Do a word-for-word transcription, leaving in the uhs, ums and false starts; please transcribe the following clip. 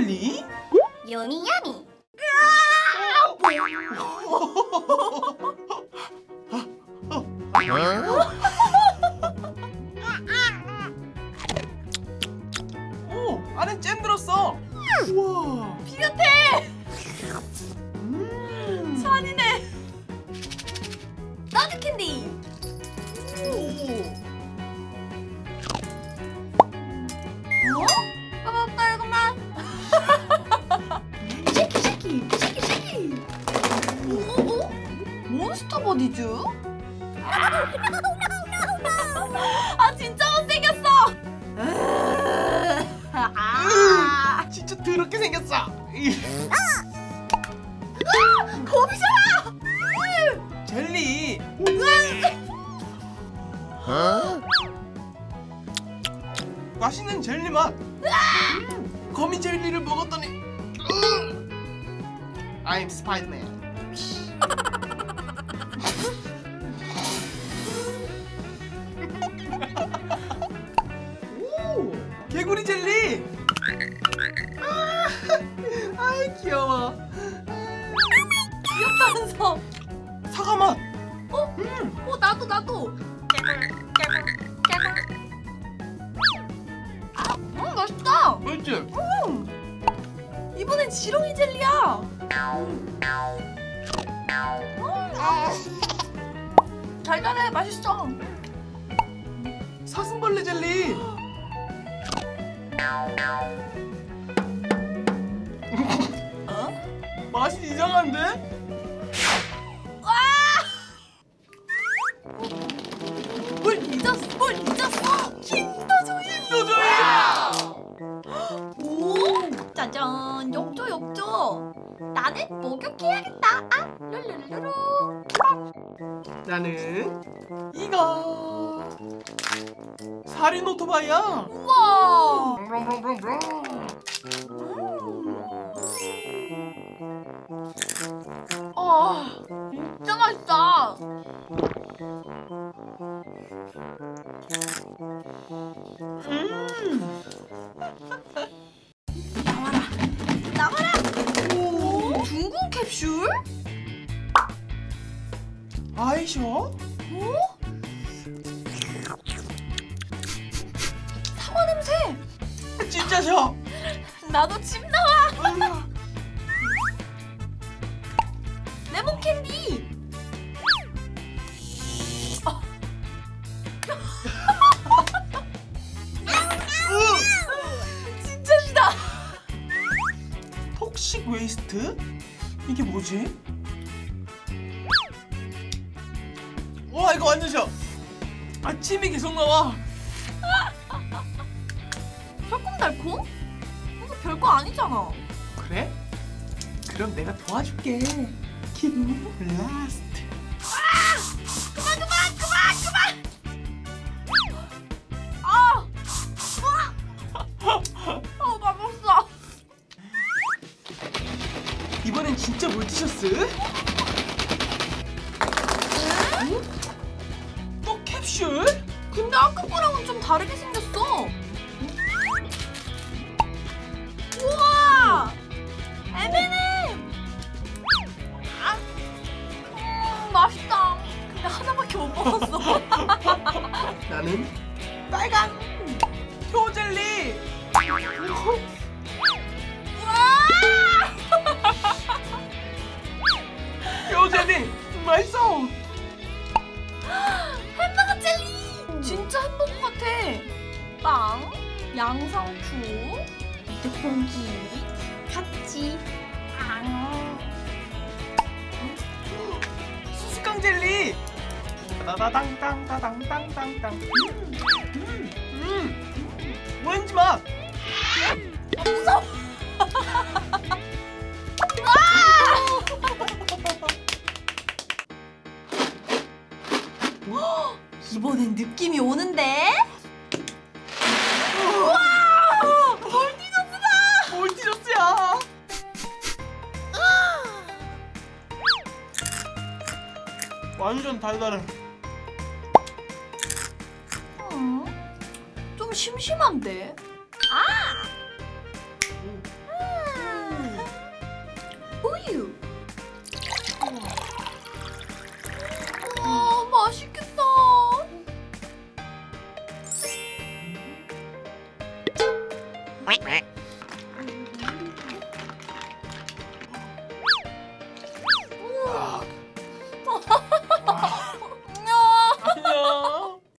젤리? 요미야미. 오, 안에 잼 들었어. 우와, 피 같아. 음. 산이네. 나도 캔디. 오. 어? 봐봐 빨간맛. 쉐키 쉐키 쉐키 쉐키. 오? 오? 몬스터 버디즈? 아 진짜 못생겼어. 아, 진짜 더럽게 생겼어. 거미잖아. 젤리. 맛있는 젤리 맛. 음, 거미 젤리를 먹었더니 음. I'm Spider-Man. 오, 개구리 젤리. 아, 아이 귀여워. 귀엽다면서. 사과 맛. 어? 음. 어 나도 나도. 아, 음 맛있다. 맛있지? 음. 이번엔 지렁이 젤리야. 음. 아. 달달해 맛있어. 사슴벌레 젤리. 어? 맛이 이상한데? 와! 뭘 잊었어? 뭘 잊었어? 킨더조이. 킨더조이. 오! 짜잔! 욕조 욕조! 나는 목욕해야겠다! 아! 룰루루루! 나는 이거 살인 오토바이야. 우와! 아, 진짜 맛있다! 음. 나와라! 나와라! 오! 둥근 캡슐? 아이셔? 오? 사과 냄새! 진짜셔? 나도 침 나와! 음. 레몬 캔디! 어. 진짜 시다! 톡식 웨이스트? 이게 뭐지? 와, 이거 완전 셔. 아, 침이 계속 나와. 달콤달콤? 이거 별거 아니잖아. 그래? 그럼 내가 도와줄게. 킨 블라스트. 그만 그만 그만 그만! 아! 아! 맛없어. 이번엔 진짜 몰티셔스? 응? 또 캡슐? 근데 아까 거랑은 좀 다르게 생겼어. 우와! 엠앤엠! 아, 음, 맛있다. 근데 하나밖에 못 먹었어. 나는 빨간 효젤리. 우와! 효젤리 맛있어. 햄버거 젤리! 진짜 햄버거 같아. 빵, 양상추, 밑에 공기, 같이. 아. 수수깡 젤리. 따다당땅따당땅땅땅. 음, 음, 음. 오렌지 맛. 아, 무서워. 이번엔 느낌이 오는데? 우와! 몰티저스다! 몰티셔스야. 완전 달달해. 음, 좀 심심한데? 아!